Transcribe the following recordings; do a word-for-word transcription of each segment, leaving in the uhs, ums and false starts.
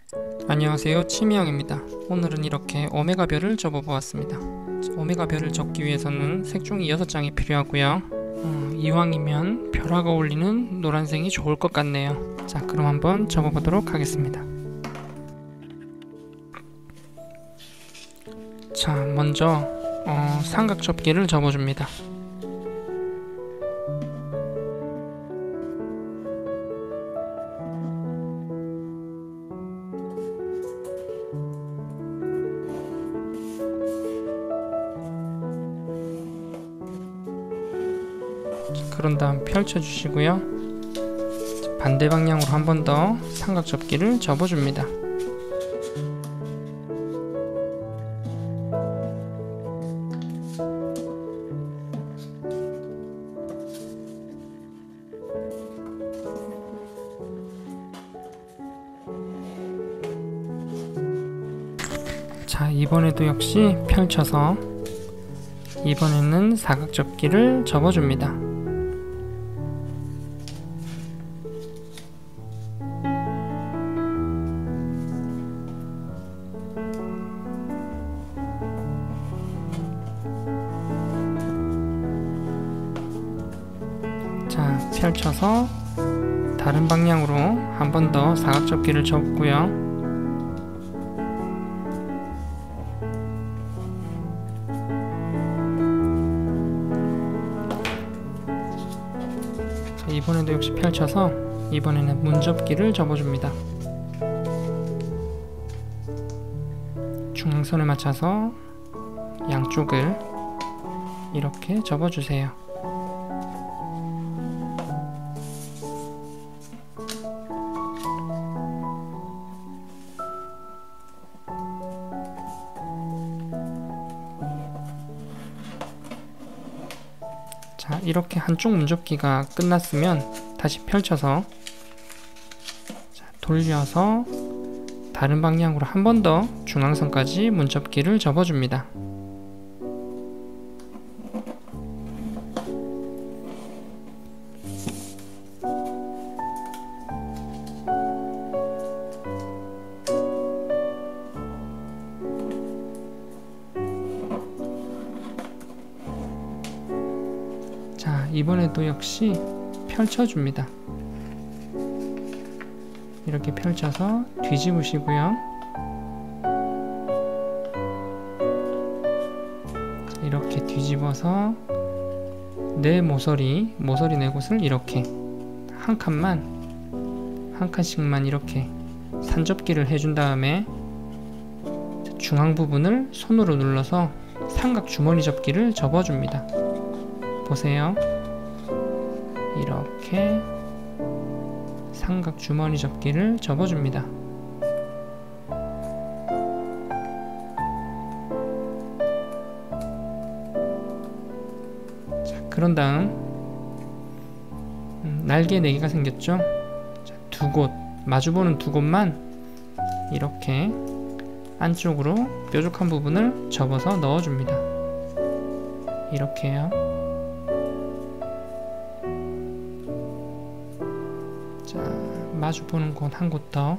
안녕하세요, 치미형입니다. 오늘은 이렇게 오메가 별을 접어 보았습니다. 오메가 별을 접기 위해서는 색종이 여섯 장이 필요하고요. 어, 이왕이면 별하고 어울리는 노란색이 좋을 것 같네요. 자, 그럼 한번 접어 보도록 하겠습니다. 자, 먼저 어, 삼각 접기를 접어줍니다. 그런 다음 펼쳐주시고요. 반대 방향으로 한 번 더 삼각 접기를 접어줍니다. 자, 이번에도 역시 펼쳐서 이번에는 사각 접기를 접어줍니다. 자, 펼쳐서 다른 방향으로 한 번 더 사각 접기를 접고요. 자, 이번에도 역시 펼쳐서 이번에는 문접기를 접어줍니다. 중앙선에 맞춰서 양쪽을 이렇게 접어주세요. 자, 이렇게 한쪽 문접기가 끝났으면 다시 펼쳐서 자, 돌려서 다른 방향으로 한 번 더 중앙선까지 문접기를 접어줍니다. 자, 이번에도 역시 펼쳐줍니다. 이렇게 펼쳐서 뒤집으시고요. 이렇게 뒤집어서 내 모서리, 모서리 내 곳을 이렇게 한 칸만, 한 칸씩만 이렇게 산접기를 해준 다음에 중앙 부분을 손으로 눌러서 삼각 주머니 접기를 접어줍니다. 보세요. 이렇게 삼각 주머니 접기를 접어줍니다. 자, 그런 다음 음, 날개 네 개가 생겼죠? 자, 두 곳, 마주보는 두 곳만 이렇게 안쪽으로 뾰족한 부분을 접어서 넣어줍니다. 이렇게요. 자, 마주보는 곳 한 곳 더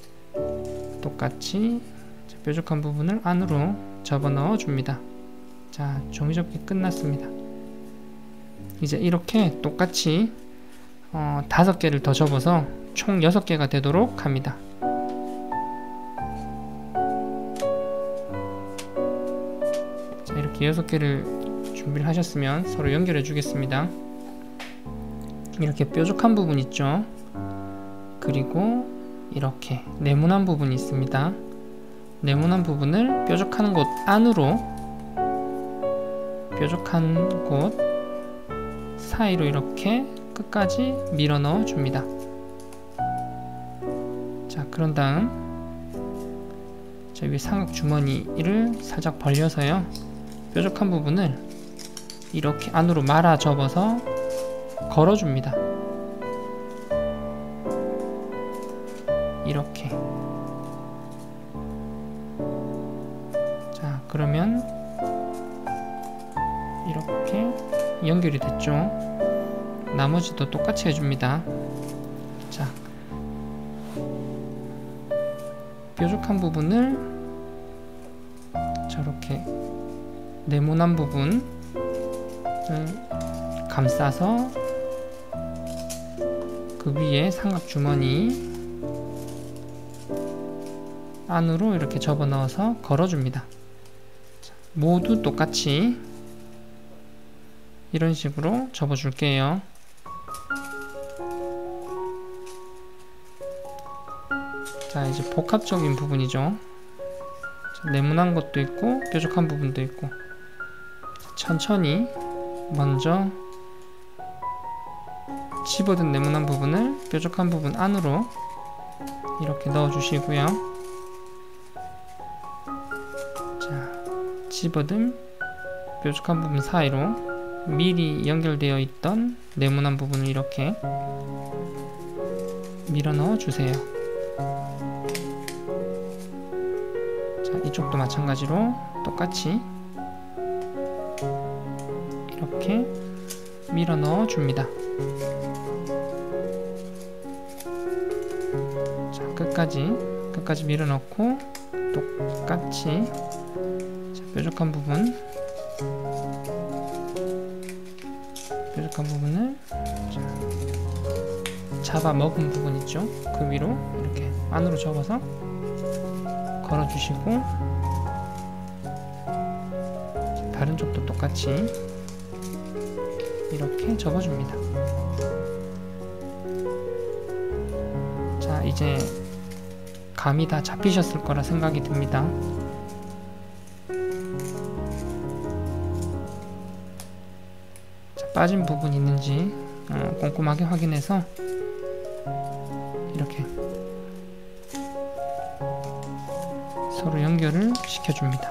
똑같이 뾰족한 부분을 안으로 접어 넣어 줍니다. 자, 종이접기 끝났습니다. 이제 이렇게 똑같이 어, 다섯 개를 더 접어서 총 여섯 개가 되도록 합니다. 자, 이렇게 여섯 개를 준비를 하셨으면 서로 연결해 주겠습니다. 이렇게 뾰족한 부분 있죠? 그리고 이렇게 네모난 부분이 있습니다. 네모난 부분을 뾰족한 곳 안으로 뾰족한 곳 사이로 이렇게 끝까지 밀어 넣어 줍니다. 자, 그런 다음 저 위에 삼각 주머니를 살짝 벌려서요, 뾰족한 부분을 이렇게 안으로 말아 접어서 걸어 줍니다. 이렇게. 자, 그러면 이렇게 연결이 됐죠? 나머지도 똑같이 해줍니다. 자, 뾰족한 부분을 저렇게 네모난 부분을 감싸서 그 위에 삼각 주머니 안으로 이렇게 접어 넣어서 걸어줍니다. 모두 똑같이 이런 식으로 접어 줄게요. 자, 이제 복합적인 부분이죠. 자, 네모난 것도 있고 뾰족한 부분도 있고, 천천히 먼저 집어든 네모난 부분을 뾰족한 부분 안으로 이렇게 넣어 주시고요. 자, 집어든 뾰족한 부분 사이로 미리 연결되어 있던 네모난 부분을 이렇게 밀어 넣어 주세요. 자, 이쪽도 마찬가지로 똑같이 이렇게 밀어 넣어 줍니다. 자, 끝까지 끝까지 밀어 넣고 똑같이, 자, 뾰족한 부분 뾰족한 부분을 자, 잡아 먹은 부분 있죠? 그 위로 이렇게 안으로 접어서 걸어 주시고, 다른 쪽도 똑같이 이렇게 접어줍니다. 자, 이제 감이 다 잡히셨을 거라 생각이 듭니다. 자, 빠진 부분이 있는지 어, 꼼꼼하게 확인해서 이렇게 서로 연결을 시켜줍니다.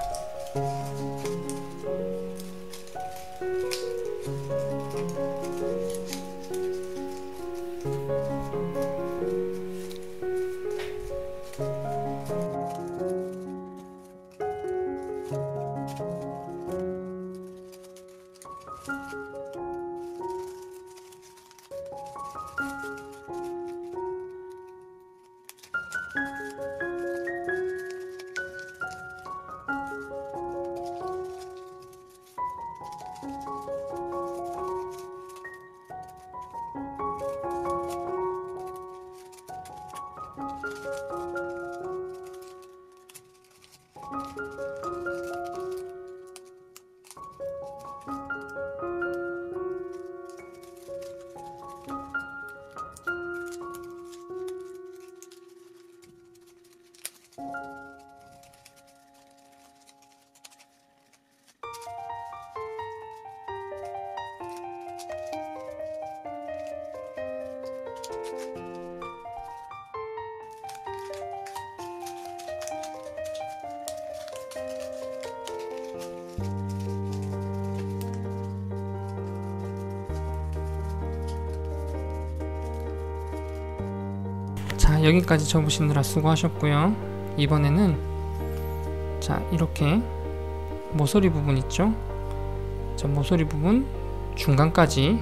자, 여기까지 접으시느라 수고하셨고요. 이번에는 자, 이렇게 모서리 부분 있죠? 자, 모서리 부분 중간까지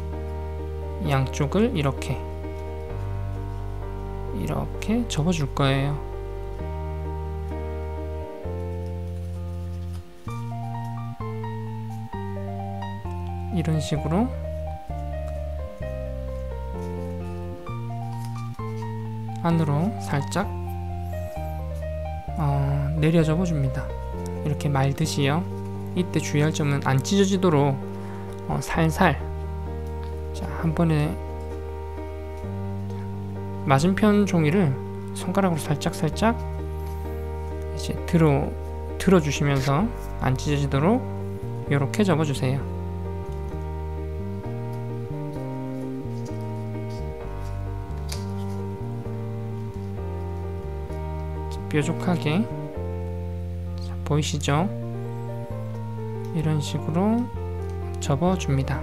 양쪽을 이렇게 이렇게 접어줄 거예요. 이런 식으로 안으로 살짝 어, 내려 접어줍니다. 이렇게 말듯이요. 이때 주의할 점은 안 찢어지도록 어, 살살, 자, 한 번에 맞은편 종이를 손가락으로 살짝 살짝 이제 들어 들어 주시면서 안 찢어지도록 이렇게 접어주세요. 뾰족하게, 자, 보이시죠? 이런 식으로 접어줍니다.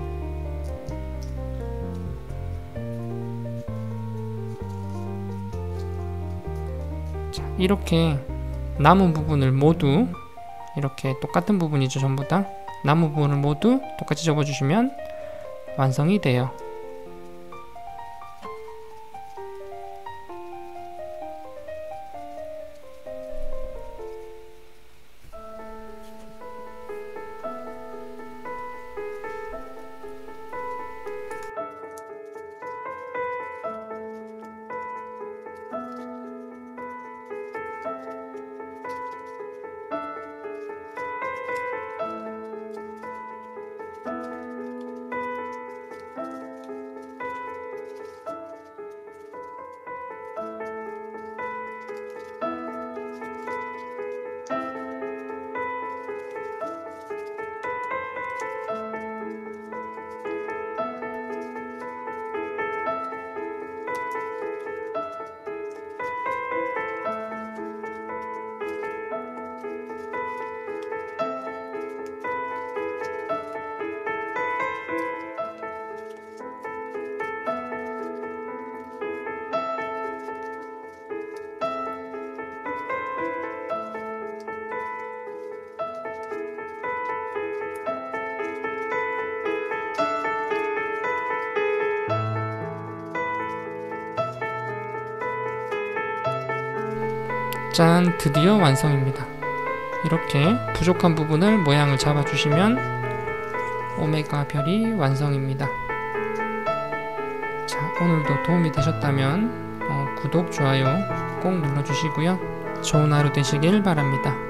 자, 이렇게 남은 부분을 모두 이렇게 똑같은 부분이죠. 전부 다 남은 부분을 모두 똑같이 접어주시면 완성이 돼요. 짠, 드디어 완성입니다. 이렇게 부족한 부분을 모양을 잡아주시면 오메가 별이 완성입니다. 자, 오늘도 도움이 되셨다면 어, 구독, 좋아요 꼭 눌러주시고요. 좋은 하루 되시길 바랍니다.